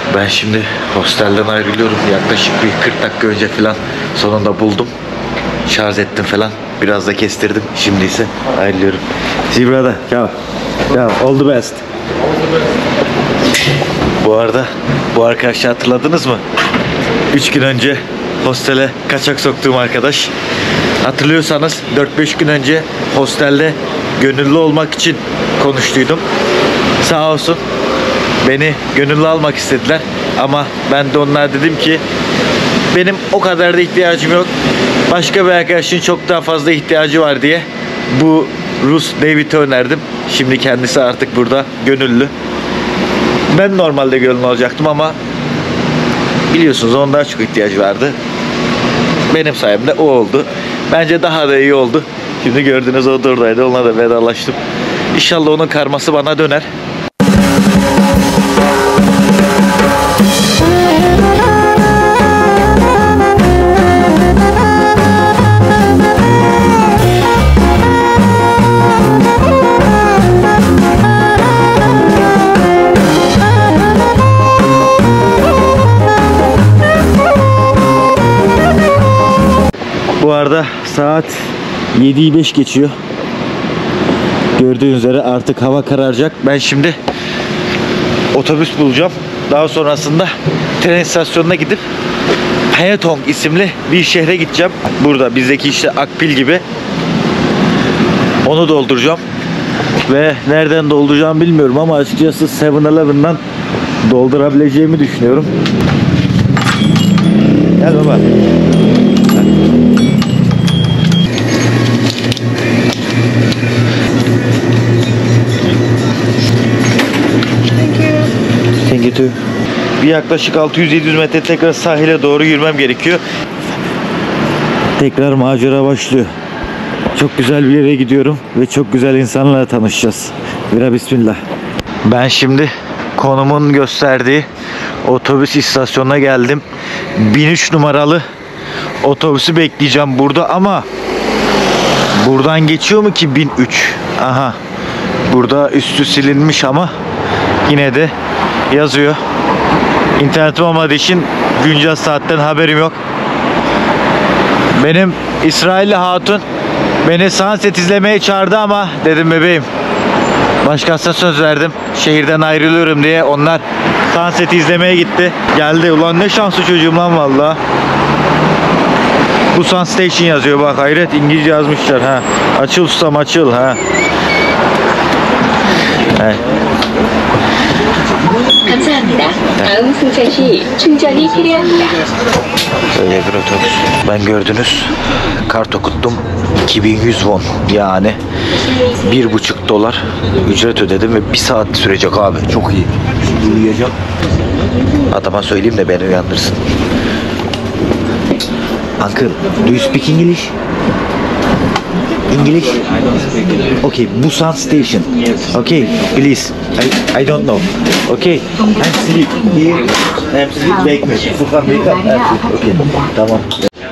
Ben şimdi hostelden ayrılıyorum. Yaklaşık bir 40 dakika önce falan sonunda buldum. Şarj ettim falan. Biraz da kestirdim. Şimdi ise ayrılıyorum. See you brother. Ciao. Ciao. All the best. Bu arada bu arkadaşı hatırladınız mı? 3 gün önce hostele kaçak soktuğum arkadaş. Hatırlıyorsanız 4-5 gün önce hostelde gönüllü olmak için konuştuydum. Sağ olsun beni gönüllü almak istediler. Ama ben de onlara dedim ki benim o kadar da ihtiyacım yok. Başka bir arkadaşın çok daha fazla ihtiyacı var diye bu Rus David'i önerdim. Şimdi kendisi artık burada gönüllü. Ben normalde gönüllü olacaktım ama biliyorsunuz onun daha çok ihtiyacı vardı. Benim sayemde o oldu. Bence daha da iyi oldu. Şimdi gördüğünüz o da oradaydı. Onunla da vedalaştım. İnşallah onun karması bana döner. Bu arada saat 7'yi 5 geçiyor. Gördüğünüz üzere artık hava kararacak. Ben şimdi otobüs bulacağım. Daha sonrasında tren istasyonuna gidip Pyeongtaek isimli bir şehre gideceğim. Burada bizdeki işte Akbil gibi. Onu dolduracağım. Ve nereden dolduracağım bilmiyorum ama açıkçası 7-Eleven'dan doldurabileceğimi düşünüyorum. Gel baba. Thank you too. Bir yaklaşık 600-700 metre tekrar sahile doğru yürümem gerekiyor. Tekrar macera başlıyor. Çok güzel bir yere gidiyorum ve çok güzel insanlarla tanışacağız. Bira bismillah. Ben şimdi konumun gösterdiği otobüs istasyonuna geldim. 1003 numaralı otobüsü bekleyeceğim burada ama buradan geçiyor mu ki 1003? Aha. Burada üstü silinmiş ama yine de yazıyor. İnternetim olmadığı için güncel saatten haberim yok. Benim İsrailli hatun beni sunset izlemeye çağırdı ama dedim bebeğim, başkasına söz verdim şehirden ayrılıyorum diye. Onlar sunset izlemeye gitti. Geldi. Ulan ne şanslı çocuğum lan valla. Bu Sun Station yazıyor bak, hayret, İngilizce yazmışlar ha. Açıl ustam açıl ha. Evet. 감사합니다. 다음 승차 시 충전이 필요합니다. Böyle bir otobüs. Ben gördünüz kart okuttum. 2100 won yani 1,5 dolar ücret ödedim ve 1 saat sürecek abi. Çok iyi. Şimdi uyuyacağım. Adama söyleyeyim de beni uyandırsın. Uncle, do you speak English? English? Okay, Busan Station. Okay, please. I don't know. Okay, I'm sleep here. I'm sleep wake me. Furkan wake up. Okay, tamam.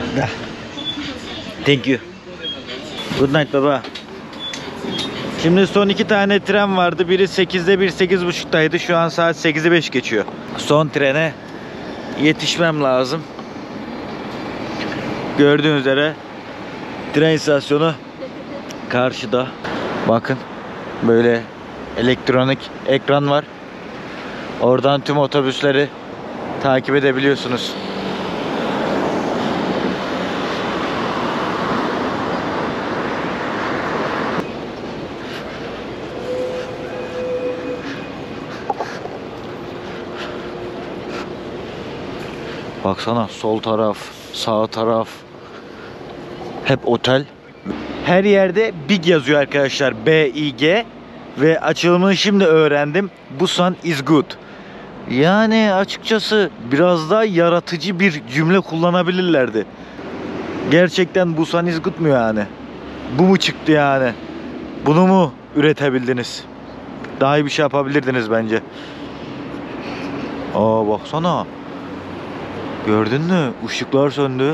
Thank you. Good night baba. Şimdi son 2 tane tren vardı. Biri 8'de, biri 8.30'daydı. Şu an saat 8'i 5 geçiyor. Son trene yetişmem lazım. Gördüğünüz üzere tren istasyonu karşıda. Bakın böyle elektronik ekran var. Oradan tüm otobüsleri takip edebiliyorsunuz. Baksana, sol taraf, sağ taraf hep otel. Her yerde Big yazıyor arkadaşlar. B-I-G. Ve açılımını şimdi öğrendim. Busan is good. Yani açıkçası biraz daha yaratıcı bir cümle kullanabilirlerdi. Gerçekten Busan is good mu yani? Bu mu çıktı yani? Bunu mu üretebildiniz? Daha iyi bir şey yapabilirdiniz bence. Aa baksana. Gördün mü? Işıklar söndü.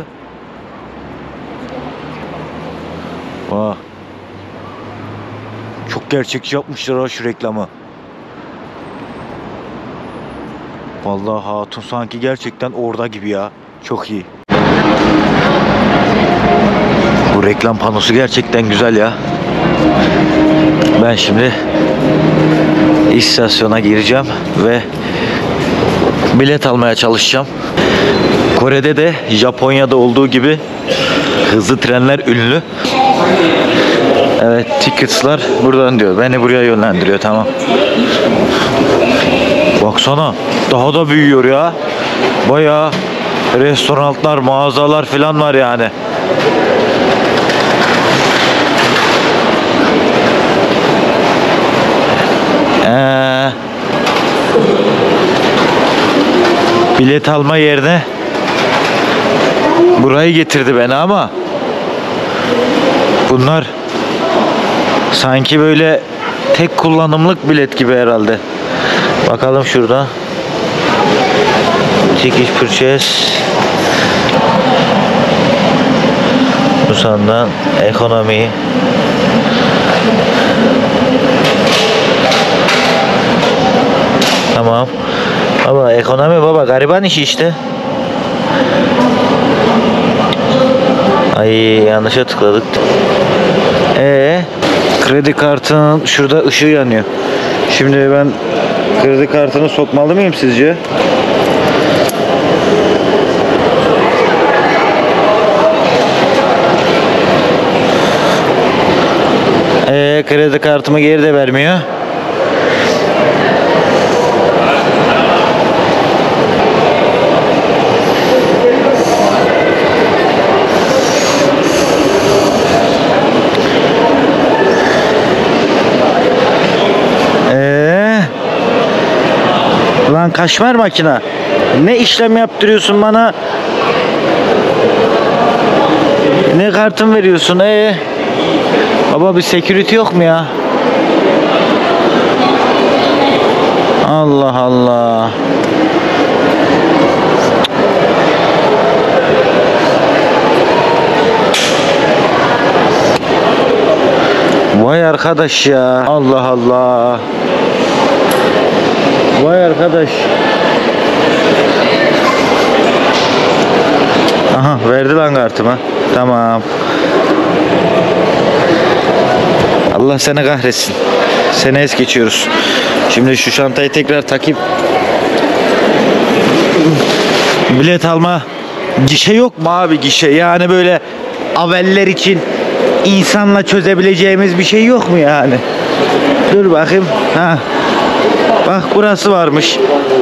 Aa. Çok gerçekçi yapmışlar ha şu reklamı. Vallahi hatun sanki gerçekten orada gibi ya. Çok iyi. Bu reklam panosu gerçekten güzel ya. Ben şimdi istasyona gireceğim ve bilet almaya çalışacağım. Kore'de de Japonya'da olduğu gibi hızlı trenler ünlü. Evet, tickets'lar buradan diyor. Beni buraya yönlendiriyor, tamam. Baksana, daha da büyüyor ya. Bayağı restoranlar, mağazalar falan var yani. Bilet alma yerine burayı getirdi beni ama bunlar sanki böyle tek kullanımlık bilet gibi herhalde. Bakalım şurada. Ticket purchase. Busan'dan ekonomi. Tamam. Baba ekonomi baba gariban işi işte. Ay yanlışa tıkladık. Kredi kartının şurada ışığı yanıyor. Şimdi ben kredi kartını sokmalı mıyım sizce? Kredi kartımı geri de vermiyor. Lan kaşmer makina. Ne işlem yaptırıyorsun bana? Ne kartın veriyorsun? Baba bir security yok mu ya? Allah Allah. Vay arkadaş ya. Allah Allah. Vay arkadaş. Aha verdi lan kartımı. Tamam. Allah seni kahretsin. Seni es geçiyoruz. Şimdi şu çantayı tekrar takayım. Bilet alma gişe yok mu abi, gişe? Yani böyle aveller için insanla çözebileceğimiz bir şey yok mu yani? Dur bakayım. Ha. Bak burası varmış.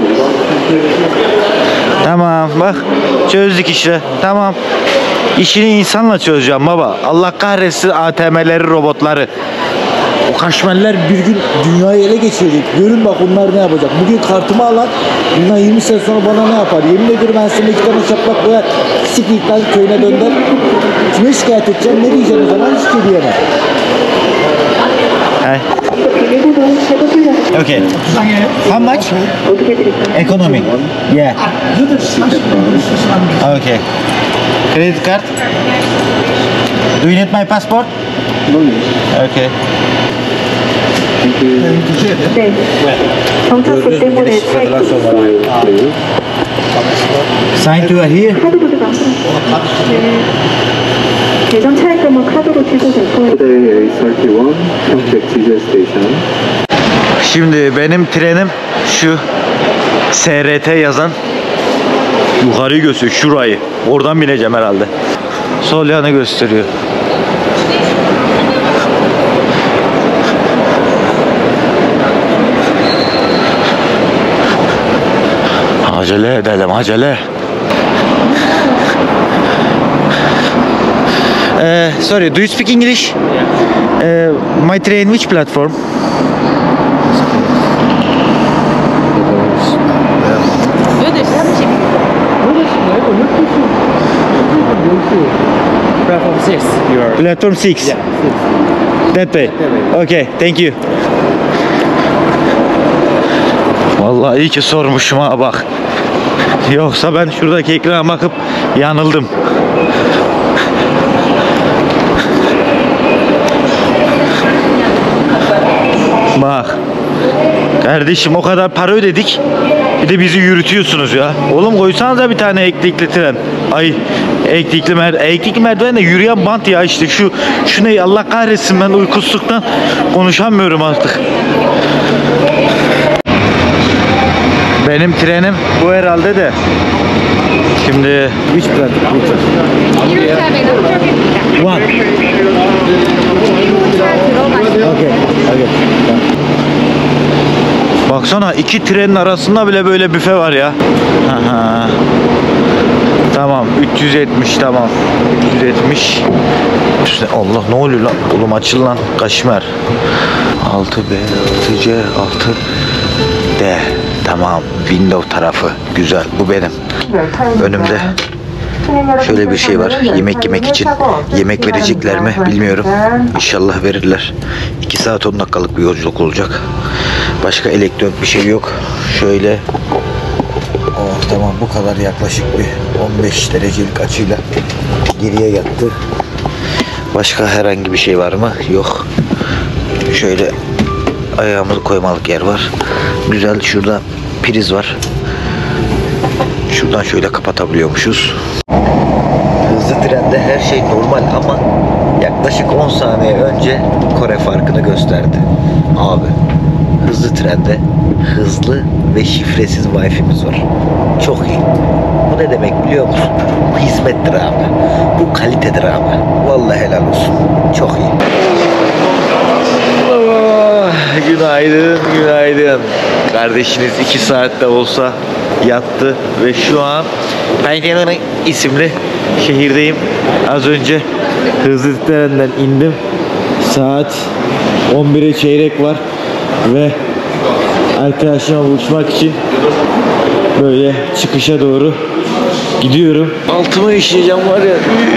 Tamam bak çözdük işte. Tamam. İşini insanla çözeceğim baba. Allah kahretsin ATM'leri, robotları. O kaşmerler bir gün dünyayı ele geçirecek. Görün bak onlar ne yapacak. Bugün kartımı alan bundan 20 sene sonra bana ne yapar? Yemin ediyorum ben sana 2 tane şaplak koyar. Siklikten köyüne dönder. Kime şikayet edeceğim? Ne diyeceğim o zaman? Hiç şey diyemem. Okay. How much? Economy. Yeah. Okay. Credit card. Do you need my passport? Okay. 네. 정착기 때문에 Sign to here. 카드로도 나왔어요. 네. 예정 차액금은 카드로 취소될 거예요. Today A31 Pyeongtaek Jijae Station. Şimdi benim trenim şu SRT yazan yukarıyı gösteriyor, şurayı. Oradan bineceğim herhalde. Sol yanı gösteriyor. Acele edelim, acele. Sorry, do you speak English? My train which platform? Platform 6. You're Platform 6. yeah. That way. Okay, thank you. Vallahi iyi ki sormuşum ha bak. Yoksa ben şuradaki ekrana bakıp yanıldım. Bak. Kardeşim o kadar para ödedik. Bir de bizi yürütüyorsunuz ya. Oğlum koysanıza bir tane elektrikli tren. Ay elektrikli merdiven de yürüyen bant ya işte şu ne Allah kahretsin, ben uykusuzluktan konuşamıyorum artık. Benim trenim bu herhalde de. Şimdi which platform? One. Okay. Baksana, iki trenin arasında bile böyle büfe var ya. Aha. Tamam 370, tamam 370. Allah, ne oluyor lan? Oğlum açıl lan Kaşmer. 6B, 6C, 6D. Tamam, window tarafı güzel, bu benim. Önümde şöyle bir şey var, yemek yemek için. Yemek verecekler mi bilmiyorum, İnşallah verirler. 2 saat 10 dakikalık bir yolculuk olacak. Başka elektronik bir şey yok. Şöyle, oh tamam, bu kadar, yaklaşık bir 15 derecelik açıyla geriye yattı. Başka herhangi bir şey var mı? Yok. Şöyle ayağımızı koymalık yer var. Güzel, şurada priz var. Şuradan şöyle kapatabiliyormuşuz. Hızlı trende her şey normal ama yaklaşık 10 saniye önce Kore farkını gösterdi. Abi, hızlı trende hızlı ve şifresiz Wi-Fi'miz var. Çok iyi. Bu ne demek biliyor musun? Bu hizmettir abi. Bu kalitedir abi. Vallahi helal olsun. Çok iyi. Günaydın, günaydın. Kardeşiniz 2 saatte olsa yattı ve şu an Pyeongchang isimli şehirdeyim. Az önce hızlı trenden indim. Saat 11'e çeyrek var ve arkadaşımla buluşmak için böyle çıkışa doğru gidiyorum. Altıma işleyeceğim var ya.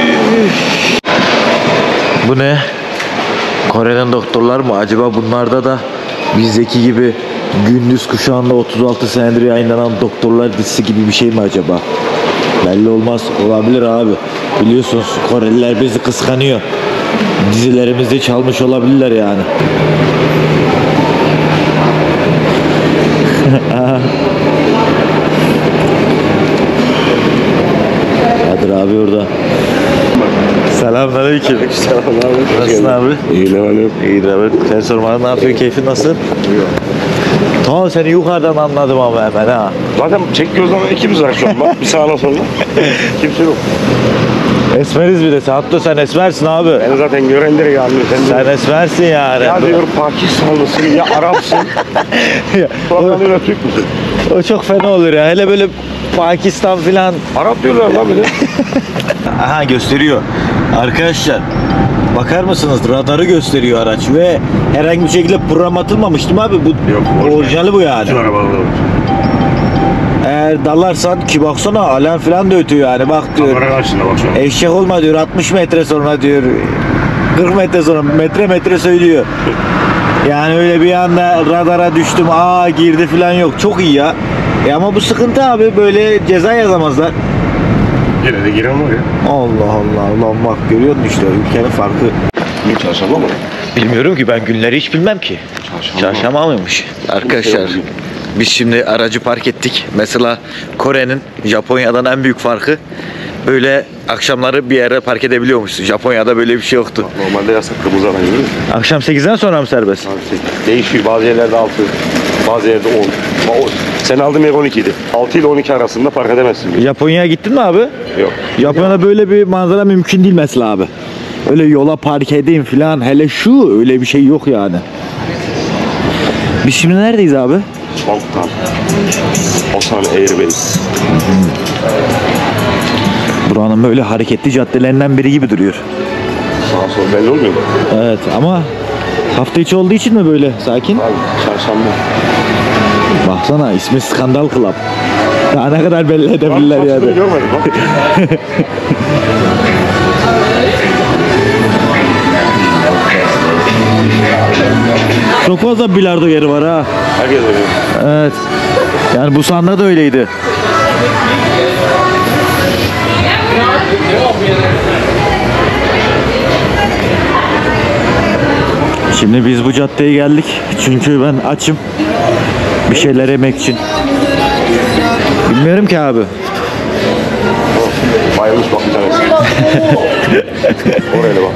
Bu ne? Kore'den doktorlar mı? Acaba bunlarda da bizdeki gibi gündüz kuşağında 36 senedir yayınlanan doktorlar dizisi gibi bir şey mi acaba? Belli olmaz. Olabilir abi. Biliyorsunuz Koreliler bizi kıskanıyor. Dizilerimizde çalmış olabilirler yani. Kadir abi orada. Selamünaleyküm. Selam abi. Nasılsın abi? İyi, ne var ne yok? İyidir abi. Sen sormadın, ne yapıyorsun? Keyfin nasıl? Yok. Tamam, seni yukarıdan anladım ama hemen ha. Zaten çekiyoruz ama ikimiz var şu an bak. Bir sağına soluna. Kimse yok. Esmeriz bir de. Hatta sen esmersin abi. Beni zaten gören direkt anlıyor. Sen esmersin yani. ya diyor Pakistanlısın ya Arapsın. Sonra diyor Türk müsün? O çok fena olur ya. Hele böyle Pakistan filan. Arap diyorlar lan bir de. Aha, gösteriyor. Arkadaşlar bakar mısınız? Radarı gösteriyor araç ve herhangi bir şekilde program atılmamış değil mi abi? Bu Yok, orijinali bu yani. Şu arabalarda var. Eğer dalarsan ki baksana, alarm filan da ötüyor yani, bak diyor. Kamera açısında bak şu an. Eşek olma diyor, 60 metre sonra diyor, 40 metre sonra metre söylüyor. Yani öyle bir anda radara düştüm, girdi filan yok. Çok iyi ya. Ama bu sıkıntı abi, böyle ceza yazamazlar. Yine de giren var ya. Allah Allah, ulan bak görüyor musun işte ülkenin farkı. Bir çarşamba mı? Bilmiyorum ki, ben günleri hiç bilmem ki. Çarşamba mıymış? Arkadaşlar biz şimdi aracı park ettik. Mesela Kore'nin Japonya'dan en büyük farkı, böyle akşamları bir yere park edebiliyormuşsun. Japonya'da böyle bir şey yoktu. Normalde yasak, kırmızı alan gibi. Akşam 8'den sonra mı serbest? Değişiyor. Bazı yerlerde 6, bazı yerde 10. Sen aldığın yer 12 idi. 6 ile 12 arasında park edemezsin. Japonya'ya gittin mi abi? Yok. Japonya'da böyle bir manzara mümkün değil mesela abi. Öyle yola park edeyim filan, hele şu, öyle bir şey yok yani. Biz şimdi neredeyiz abi? Bangkok. Osan Airbase. Buranın böyle hareketli caddelerinden biri gibi duruyor. Sağa sol belli olmuyor mu? Evet ama hafta içi olduğu için mi böyle sakin? Abi çarşamba. Baksana, ismi Skandal Club. Daha ne kadar belli edebilirler Bak, yani. görmedim bak. Çok fazla bilardo yeri var ha. Herkes öyle. Evet. Yani Busan'da da öyleydi. Şimdi biz bu caddeye geldik. Çünkü ben açım. Bir şeyler yemek için. Bilmiyorum ki abi. Bayılmış bak bir tanesi. Oraya bak.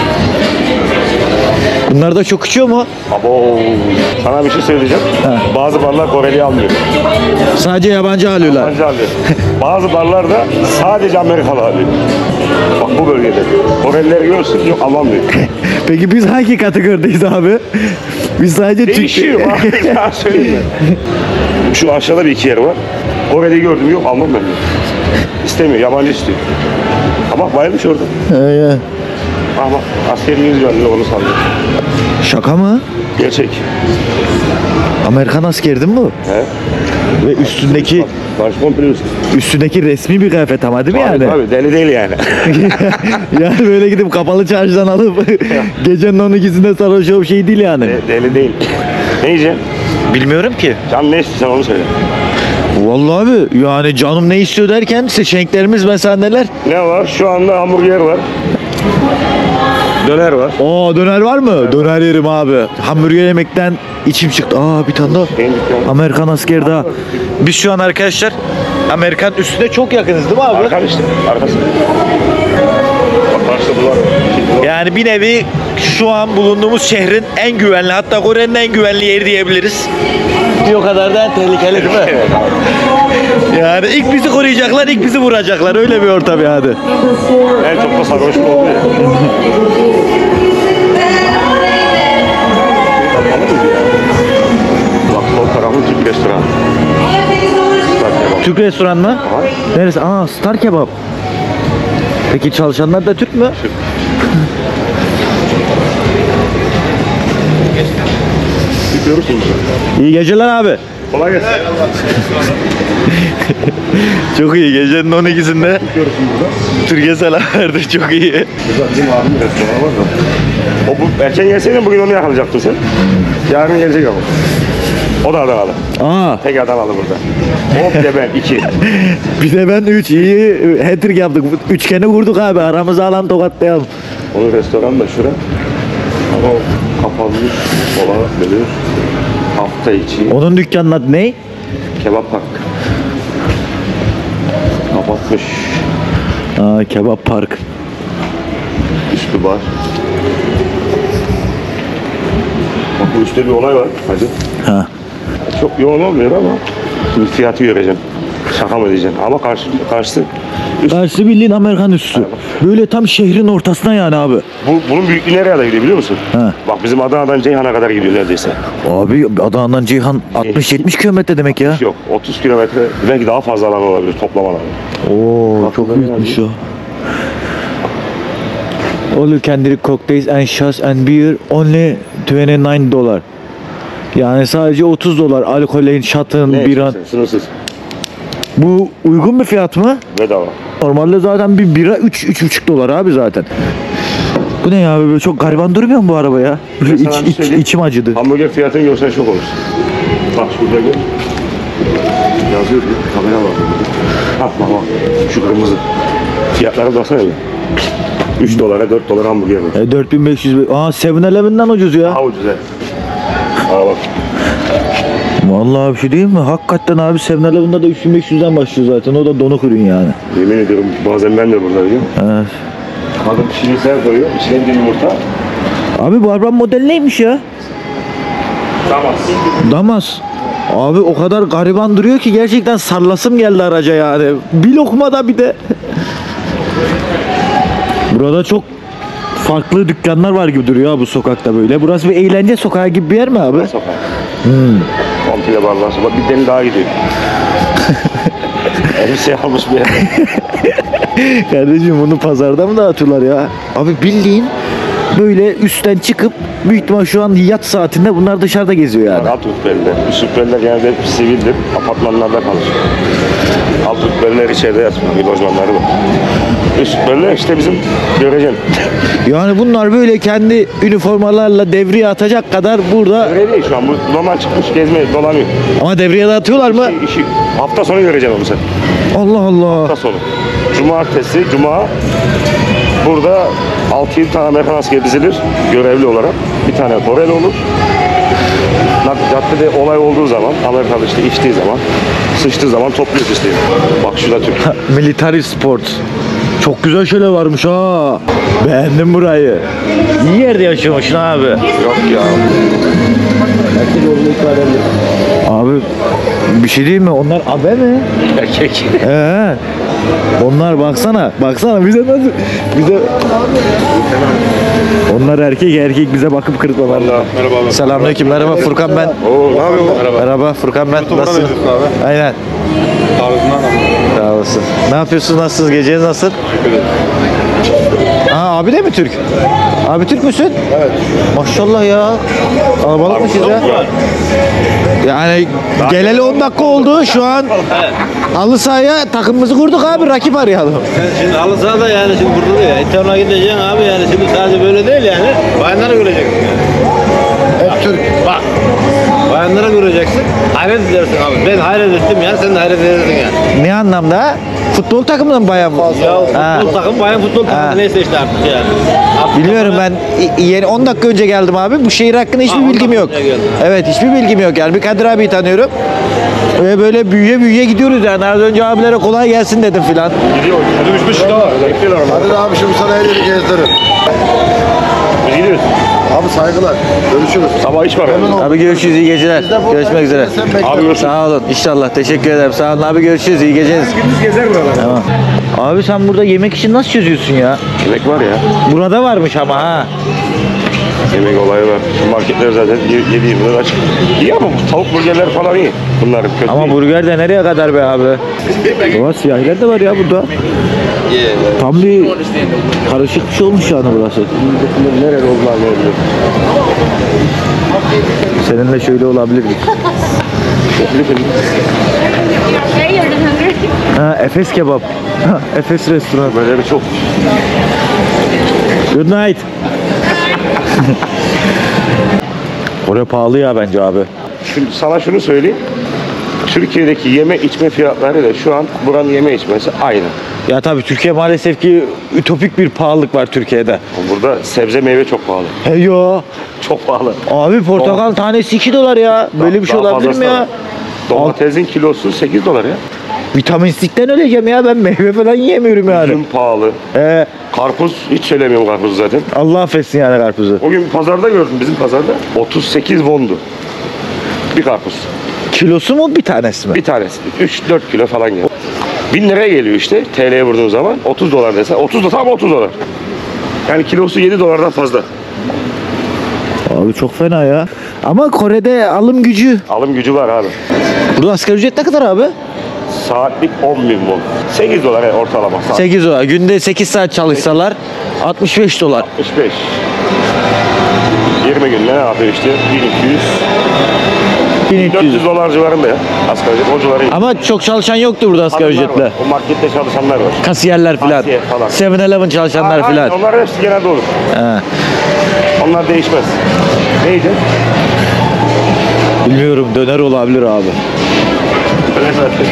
Bunlar da çok uçuyor mu? Abo. Sana bir şey söyleyeceğim. Bazı barlar Koreli almıyor. Sadece yabancı alıyorlar. Yabancı alıyor. Bazı barlar da sadece Amerikalı alıyor. Bak bu bölgede. Korelileri görürsün, yok alamıyor. Peki biz hangi kategorideyiz abi? Biz sadece Değişiyor bak. Ya söyleyeyim ben. Şu aşağıda bir iki yer var. Koreli gördüm, yok almam ben. İstemiyor, yabancı istiyor. Ama bayılmış orada. Ama askeri yüz verdi, onu sandım. Şaka mı? Gerçek. Amerikan askerdin mi bu? He? Ve üstündeki resmi bir kıyafet ama değil mi yani? Tabii deli değil yani. Yani böyle gidip kapalı çarşıdan alıp gecenin 12'sinde sarhoş olup şey değil yani. Deli değil. Ne yiyeceksin? Bilmiyorum ki. Can ne istiyorsan onu söyle. Vallahi abi yani canım ne istiyor derken seçeneklerimiz mesela neler? Ne var? Şu anda hamburger var. Döner var. Oo döner var mı? Döner yerim abi. Hamburger yemekten içim çıktı. Aa bir tane daha. Amerikan asker daha. Biz şu an arkadaşlar Amerikan üstüne çok yakınız değil mi abi? Arkan işte. Arkası. Bak karşıda bu var. Yani bir nevi şu an bulunduğumuz şehrin en güvenli, hatta Kore'nin en güvenli yeri diyebiliriz. Bir o kadar da tehlikeli değil mi? Evet abi. Yani ilk bizi koruyacaklar, ilk bizi vuracaklar. Öyle bir ortam yani. En çok da sarhoşluk oldu ya. Bak sol tarafı Türk restoranı. Türk restoran mı? Neresi? Aa Star Kebap. Peki çalışanlar da Türk mü? Türk. Görürsünüz. İyi geceler abi. Kolay gelsin. Çok iyi. Gecenin 12'sinde Görürsün burada. Türkiye selam verdi. Çok iyi. Burada bizim abimin restoranı var da. O bu erken gelseydin bugün onu yakalayacaktın sen. Yarın gelecek ama. O da Adanalı. Aa. Tek Adanalı burada. O bir de ben 2. Bir de ben 3 iyi hat-trick yaptık. Üçgeni vurduk abi. Aramıza alan tokatlayalım. Onun restoranı da şura. Ama o kapanmış olabilir. Hafta içi Onun dükkanının adı ne? kebap park. Kapatmış. Aa Kebap Park. Üstü bar. Bak bu üstte bir olay var. Hadi. Ha. Çok yoğun olmuyor ama şimdi fiyatı göreceğim. Şaka mı diyeceksin? Ama karşısı Karşı bildiğin Amerikan üssü. Böyle tam şehrin ortasına yani abi. bunun büyüklüğü nereye kadar gidiyor biliyor musun? Ha. Bak bizim Adana'dan Ceyhan'a kadar gidiyor neredeyse. Abi Adana'dan Ceyhan 60-70 kilometre demek ya. Yok 30 kilometre belki daha fazla alan olabilir toplam alan. Oo Bak, çok bunlar büyükmüş yani. o. All you can drink cocktails and shots and beer only $29. Yani sadece $30 alkolün, şatın, Ne biran. içersin? Sınırsız. Bu uygun bir fiyat mı? Bedava. Normalde zaten bir bira $3,5 abi zaten. Bu ne ya böyle çok gariban durmuyor mu bu araba ya? Böyle Ben sana bir söyleyeyim. içim acıdı. Hamburger fiyatını görsen şok olursun. Bak şurada gör. Yazıyor bir kamera var burada. Bak bak bak. Şu kırmızı. Fiyatlara baksana bir. $3'a $4 hamburger var. 4500. Aa 7-Eleven'den ucuz ya. Daha ucuz he. Aa bak. Vallahi bir şey değil mi? Hakikaten abi 7-Eleven'da da 3500'den başlıyor zaten. O da donuk ürün yani. Yemin ediyorum bazen ben de burada biliyorum. Evet. Kadın pişirirsen koyuyor. İçine bir yumurta. Abi bu arabanın modeli neymiş ya? Tamam. Damas. Abi o kadar gariban duruyor ki gerçekten sarlasım geldi araca yani. Bir lokmada bir de. Burada çok farklı dükkanlar var gibi duruyor ha bu sokakta böyle. Burası bir eğlence sokağı gibi bir yer mi abi? Sokak. Komple barlar sokak. Bir deli daha gidiyor. Elbise almış bir yer. Kardeşim bunu pazarda mı dağıtıyorlar ya? Abi bildiğin böyle üstten çıkıp büyük ihtimal şu an yat saatinde bunlar dışarıda geziyor yani. Alt rütbeliler. Üst rütbeliler genelde hep sivildir. Apartmanlarda kalır. Alt rütbeliler içeride yatmıyor. Bir lojmanları var. Üst rütbeliler işte bizim göreceksin. Yani bunlar böyle kendi üniformalarla devreye atacak kadar burada. Öyle değil şu an. Bu normal çıkmış gezmeye dolanıyor. Ama devreye de atıyorlar mı? İşi hafta sonu göreceksin onu sen. Allah Allah. Hafta sonu. Cumartesi, cuma burada 6-7 tane Amerikan askeri dizilir görevli olarak. Bir tane Koreli olur. Caddede olay olduğu zaman, Amerikalı işte içtiği zaman Sıçtığı zaman topluyor pisliği. Bak şurada Türk. Military Sports. Çok güzel şeyler varmış ha. Beğendim burayı. İyi yerde yaşıyormuşsun abi. Yok ya. Abi bir şey değil mi? Onlar abe mi? Erkek. Onlar baksana. Baksana bize nasıl. Bize... Onlar erkek bize bakıp kırıtmalar. Merhaba abi. Selamünaleyküm. Merhaba Furkan ben. Oo, ne yapıyorsun? Merhaba. Merhaba Furkan ben. Nasılsın? Aynen. Sağ olasın. Ne yapıyorsun? Nasılsınız? Geceniz nasıl? Aa, abi de mi Türk? Abi Türk müsün? Evet. Maşallah ya. Kalabalıkmışız ya. Yani geleli 10 dakika oldu. Şu an halı sahaya takımımızı kurduk abi. Rakip arayalım. Şimdi halı sahada yani şimdi burada da ya. İtalyan'a gideceksin abi yani şimdi sadece böyle değil yani. Bayanları göreceksin yani. Hep Türk. Bak. Bayanları göreceksin. Hayret edersin abi. Ben hayret ettim ya. Sen de hayret edersin yani. Ne anlamda? Futbol takımından mı bayan mı? Ya futbol takım, bayan futbol takımı neyse işte artık yani. Artık Bilmiyorum ben yeni 10 dakika önce geldim abi. Bu şehir hakkında hiçbir 10 bilgim dakika yok. önce geldin. Evet hiçbir bilgim yok yani. Bir Kadir abiyi tanıyorum. Ve böyle büyüye gidiyoruz yani. Az önce abilere kolay gelsin dedim filan. Gidiyor. Hadi biz daha var. Bekliyorlar. Hadi abi şimdi sana her yeri gezdirin. Biz gidiyoruz. Abi saygılar. Görüşürüz. Sabah iş var yani. Abi görüşürüz iyi geceler. Görüşmek üzere. Sen bekle. Abi görüşürüz. Sağ olun. İnşallah. Teşekkür ederim. Sağ olun abi görüşürüz. İyi geceler. Gündüz gezer buralar. Tamam. Abi sen burada yemek için nasıl çözüyorsun ya? Yemek var ya. Burada varmış ama ha. Yemek olayı var. Şu marketler zaten 7-24 açık. İyi ama bu tavuk burgerler falan iyi. Bunlar kötü Ama değil. burger de nereye kadar be abi? Baba siyahiler de var ya burada. Tam bir karışık bir şey olmuş yani burası. Nerede oldular ne oluyor? Seninle şöyle olabilirdik. Okay, you're not hungry? Ha, Efes kebap. Ha, Efes restoran. Böyle bir çok. Good night. Oraya pahalı ya bence abi. Şimdi sana şunu söyleyeyim. Türkiye'deki yeme içme fiyatları da şu an buranın yeme içmesi aynı. Ya tabii Türkiye maalesef ki ütopik bir pahalılık var Türkiye'de. Burada sebze meyve çok pahalı. Hey yo. Çok pahalı. Abi portakal tanesi 2 dolar ya. Böyle bir şey Daha olabilir mi fazlası da ya? var. Domatesin kilosu 8 dolar ya. Vitaminsizlikten öleceğim ya. Ben meyve falan yiyemiyorum yani. Üzüm pahalı. Karpuz hiç söylemiyorum karpuzu zaten. Allah affetsin yani karpuzu. O gün pazarda gördüm bizim pazarda. 38 wondu. Bir karpuz. Kilosu mu bir tanesi mi? Bir tanesi. 3-4 kilo falan geliyor. 1000 liraya geliyor işte TL'ye vurduğun zaman. 30 dolar desen. 30 da tam 30 dolar. Yani kilosu 7 dolardan fazla. Abi çok fena ya. Ama Kore'de alım gücü. Alım gücü var abi. Burada asgari ücret ne kadar abi? Saatlik 10.000 won. 8 dolar yani ortalama. Saat 8 dolar. Günde 8 saat çalışsalar 65 dolar. 65. 20 günde ne yapıyor işte? 1200 1300. 400 dolar civarında ya. Asgari ücret o civarı. Ama çok çalışan yoktu burada asgari Hanımlar ücretle. var. O markette çalışanlar var. Kasiyerler filan. Kasiyer falan. 7-Eleven çalışanlar Aa, filan. aynen, onlar hepsi genelde olur. He. Onlar değişmez. Ne yiyeceksin? Bilmiyorum döner olabilir abi. Öyle zaten.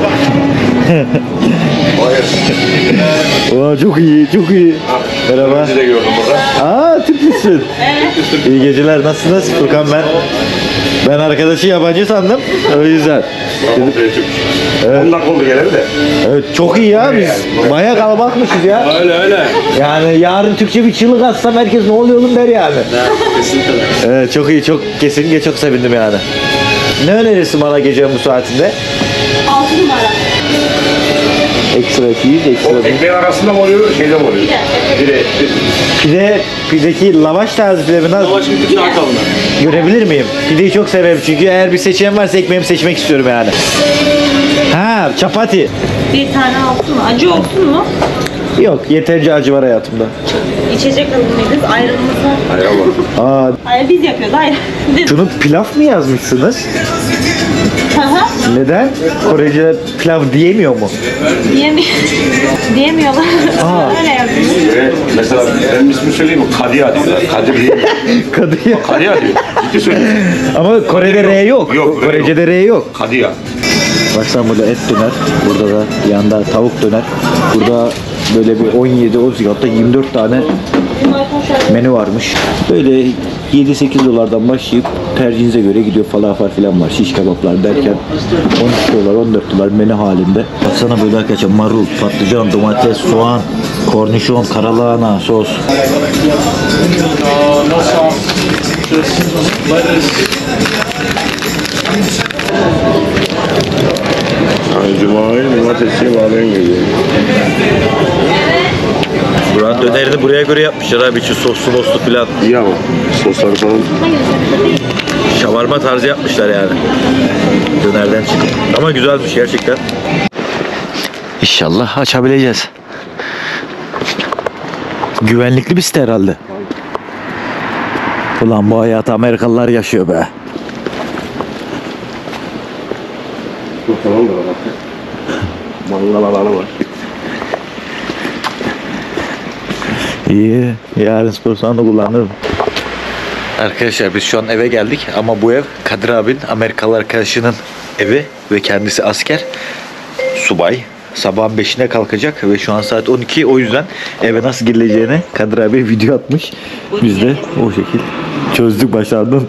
Aa, çok iyi çok iyi. Merhaba. Bizi de gördüm burada. Aa Türk müsün? İyi geceler nasılsınız? Furkan ben. Ben arkadaşı yabancı sandım. O yüzden. Evet. 10 dakika oldu geleli de. Evet çok iyi ya biz. Bayağı kalabalıkmışız ya. öyle. Yani yarın Türkçe bir çığlık atsam herkes ne oluyor oğlum der yani. Kesinlikle. Evet çok iyi çok kesinlikle çok sevindim yani. Ne önerirsin bana gecenin bu saatinde? 6 numara. Ekstra cheese, ekstra O ekmeğin arasında mı oluyor, şeyde mi oluyor? Dire. Pideki lavaş tarzı pide mi nasıl? Başka bütün arkamda. Görebilir miyim? Pideyi çok severim çünkü eğer bir seçeneğim varsa ekmeğimi seçmek istiyorum yani. Ha, çapati. Bir tane olsun mu? Acı olsun mu? Yok, yeterince acı var hayatımda. İçecek alınmayız. Ayrılımız var. Aa, Ay, biz yapıyoruz ayrı. şunu pilav mı yazmışsınız? Neden? Koreciler pilav diyemiyor mu? Diyemiyorlar. Öyle yazıyor. Mesela benim ismimi söyleyeyim mi? Kadia diyorlar. Kadir değil. Kadıya. Kadia diyor. Ciddi söylüyorum. Ama Kore'de R yok. Yok, R Korece'de R yok. Kadia. Bak sen burada et döner. Burada da yanda tavuk döner. Burada böyle bir 17, 18 hatta 24 tane menü varmış. Böyle 7-8 dolardan başlayıp tercihinize göre gidiyor, falafel falan var, şiş kebaplar derken 13 dolar 14 dolar menü halinde. Baksana böyle arkadaşlar, marul, patlıcan, domates, soğan, kornişon, karalahana, sos. Cuma'yı cumartesi bağlayan geliyor. Buranın dönerini buraya göre yapmışlar abi, içi soslu moslu filan. İyi ama sosları falan. Şavarma tarzı yapmışlar yani. Dönerden çıkıp. Ama güzelmiş gerçekten. İnşallah açabileceğiz. Güvenlikli bir site herhalde. Ulan bu hayatı Amerikalılar yaşıyor be. Bu falan da var. Mangal alanı var. İyi. Yarın spor salonu kullanırım. Arkadaşlar biz şu an eve geldik ama bu ev Kadir abinin Amerikalı arkadaşının evi ve kendisi asker, subay. Sabahın 5'ine kalkacak ve şu an saat 12, o yüzden eve nasıl girileceğini Kadir abi video atmış. Biz de o şekil çözdük, başardım.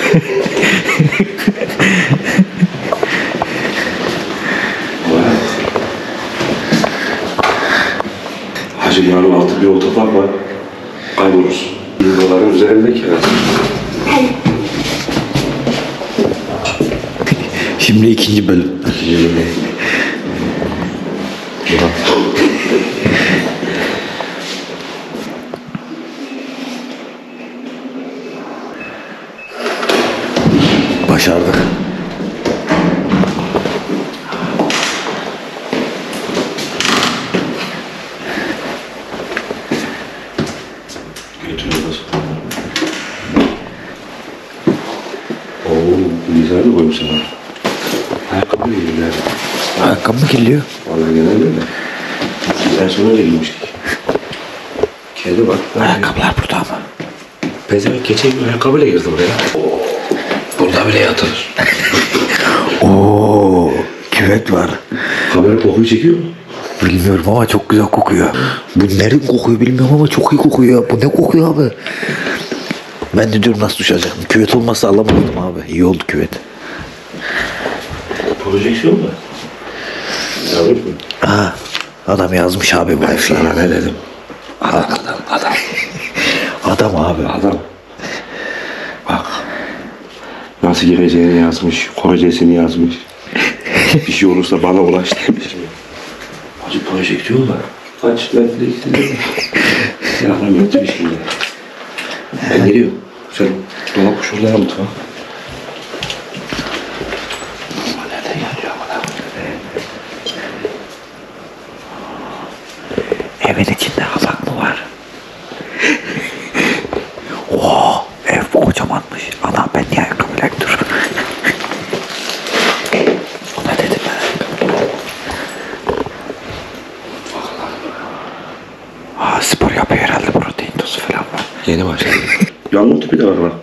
Hacı buranın altı bir otopark var. Kayboluruz. 1 doların üzerindeki evet. Şimdi ikinci bölüm. Başardık. Götürüyoruz. Oo, güzel de koymuş sana. Ayakkabı geliyorlar. Ayakkabı mı kirliyor? Vallahi genelde öyle. Biz en son öyle giymiştik. Kedi bak. Ayakkabılar burada ama. Pezevenk geçen gün ayakkabıyla girdi buraya. Burada bile yatır. Oo, küvet var. Kamera kokuyu çekiyor mu? Bilmiyorum ama çok güzel kokuyor. Bu nerin kokuyor bilmiyorum ama çok iyi kokuyor. Bu ne kokuyor abi? Ben de diyorum nasıl düşeceğim. Küvet olmazsa alamazdım abi. İyi oldu küvet. Projeksiyon mu? Yazmış mı? Ha, adam yazmış abi bu evi. Sana ne dedim? Adam. Adam abi. Adam. Bak. Nasıl gireceğini yazmış, koruyacağını yazmış. Bir şey olursa bana ulaş demiş. Hacı projeksiyon var. Kaç Netflix'te? Yardım etmiş şimdi. Ben geliyorum. Sen dolap şurada ya mutfağa. Nereden geliyor bana? Evin içinde hamak mı var? Oo, ev kocamanmış. Anam ben niye ayakkabıyla gidiyorum? Ona dedim ben. Aa, spor yapıyor herhalde, protein tozu falan var. Yeni başladı. Yangın tüpü de var bak.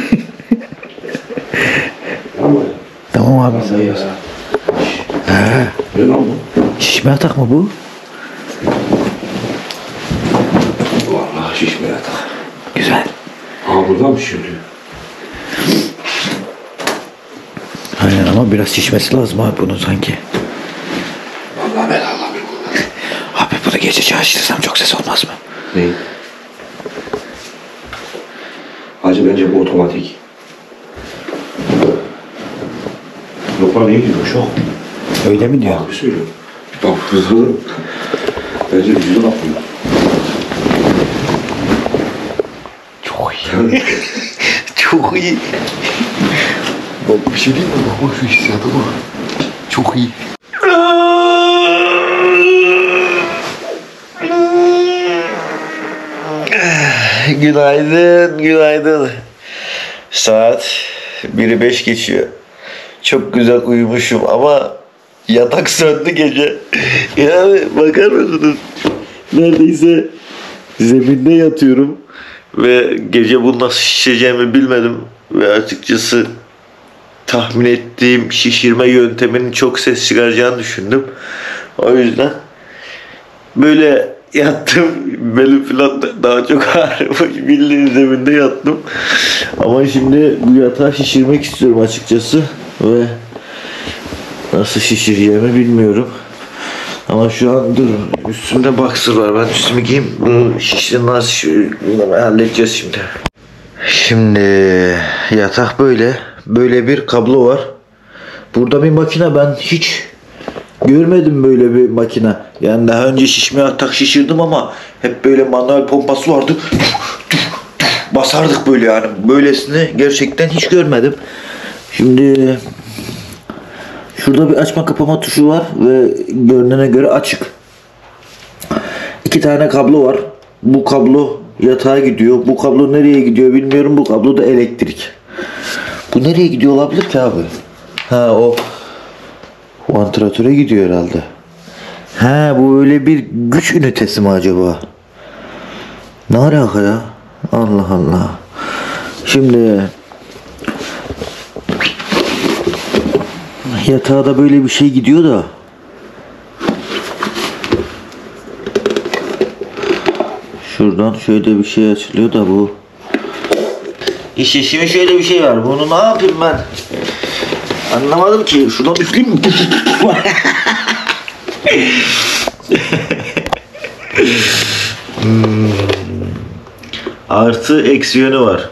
Ama Tamam abi sayıyorsun. ne lan bu? Şişme yatak mı bu? Vallahi şişme yatak. Güzel. Aa buradan bir şey oluyor. Aynen ama biraz şişmesi lazım abi bunun sanki. Vallahi ben anlamıyorum. Abi bunu gece çalıştırsam çok ses olmaz mı? Ne? Hacı bence bu otomatik. Yok lan iyi gidiyor şok. Öyle mi diyor? Abi söylüyor. Bak hızlı. Bence yüzü kapıyor. Çok iyi. Çok iyi. Bak bir şey değil mi? Bak şu hissiyatı bak. Çok iyi. Günaydın, günaydın. Saat 1'i 5 geçiyor. Çok güzel uyumuşum ama yatak söndü gece. Yani bakar mısınız? Neredeyse zeminde yatıyorum. Ve gece bunu nasıl şişireceğimi bilmedim. Ve açıkçası tahmin ettiğim şişirme yönteminin çok ses çıkaracağını düşündüm. O yüzden böyle yattım. Belim falan daha çok ağrımış. Bildiğin zeminde yattım. Ama şimdi bu yatağı şişirmek istiyorum açıkçası. Ve nasıl şişireceğimi bilmiyorum. Ama şu an dur, üstümde boxer var. Ben üstümü giyeyim. Bu şişini nasıl şişir, halledeceğiz şimdi. Şimdi yatak böyle. Böyle bir kablo var. Burada bir makine, ben hiç görmedim böyle bir makine. Yani daha önce şişme yatak şişirdim ama hep böyle manuel pompası vardı. Basardık böyle yani. Böylesini gerçekten hiç görmedim. Şimdi şurada bir açma kapama tuşu var ve görünene göre açık. 2 tane kablo var. Bu kablo yatağa gidiyor. Bu kablo nereye gidiyor bilmiyorum. Bu kablo da elektrik. Bu nereye gidiyor olabilir ki abi? Ha, o vantilatöre gidiyor herhalde. Ha, bu öyle bir güç ünitesi mi acaba? Ne alaka ya? Allah Allah. Şimdi yatağa da böyle bir şey gidiyor da. Şuradan şöyle bir şey açılıyor da bu. İşte şimdi şöyle bir şey var. Bunu ne yapayım ben? Anlamadım ki. Şuradan üfleyeyim mi? Artı eksi yönü var.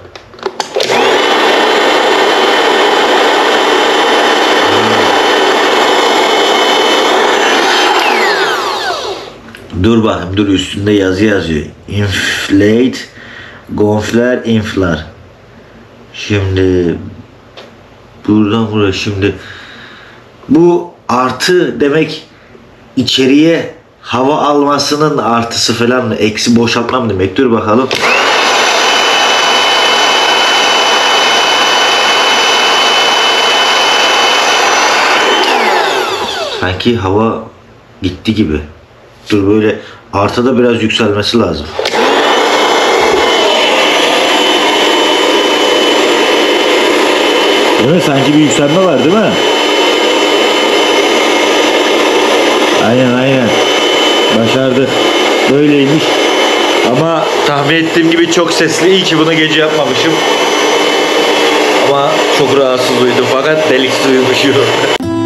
Dur bakayım, dur, üstünde yazı yazıyor. Inflate, gonfler, inflar. Şimdi buradan buraya, şimdi bu artı demek içeriye hava almasının artısı falan mı? Eksi boşaltmam demek. Dur bakalım. Sanki hava gitti gibi. Dur, böyle artıda biraz yükselmesi lazım. Değil mi? Sanki bir yükselme var değil mi? Aynen. Başardık. Böyleymiş. Ama tahmin ettiğim gibi çok sesli. İyi ki bunu gece yapmamışım. Ama çok rahatsız uyudum. Fakat deliksiz uyumuşum.